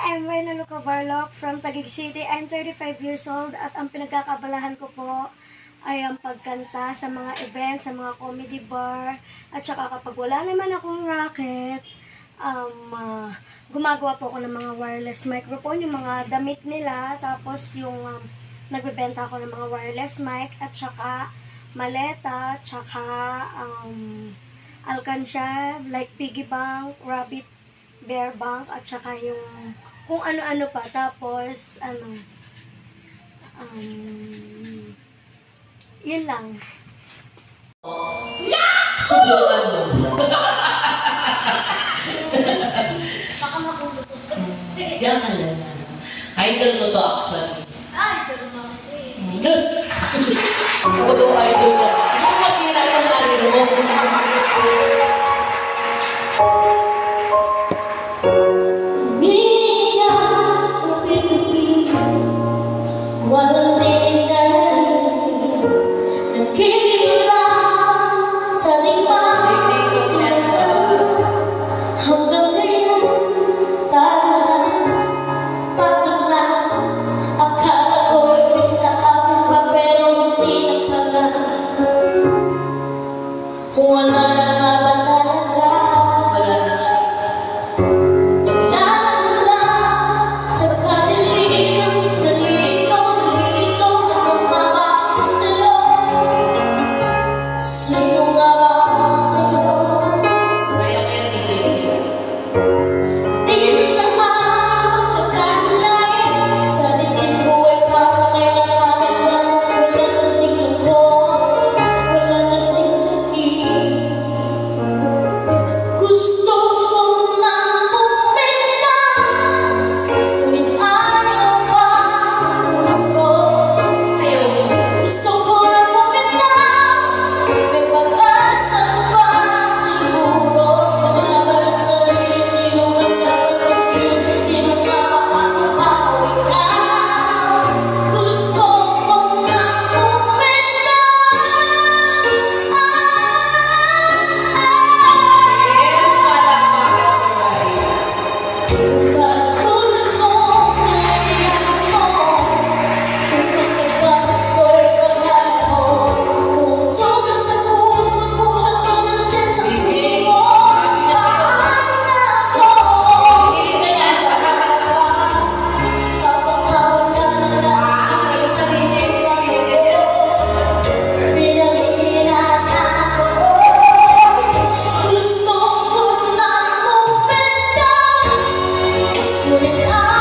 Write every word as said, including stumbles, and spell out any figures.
I'm Reyna Luca Barlock from Taguig City. I'm thirty-five years old at ang pinagkakabalahan ko po ay ang pagkanta sa mga events, sa mga comedy bar, at saka kapag wala naman akong racket, um, uh, gumagawa po ako ng mga wireless microphone, yung mga damit nila, tapos yung um, nagbebenta ako ng mga wireless mic, at saka maleta, tsaka um, alkansya, like piggy bank, rabbit, bear bank, at saka yung kung ano-ano pa. Tapos, ano, um, yun lang. Subukan mo. Baka makulog. Diyan ka lang. Idol ko to actually. Ay, idol mo. Ako daw idol ko. Kung masira yung idol mo. Walang din na nagkinig lang sa liman hanggang kailan tayo lang pagod na akala ko'y sa akin pa pero hindi na pala wala na nga ba talaga Wala na nga. When I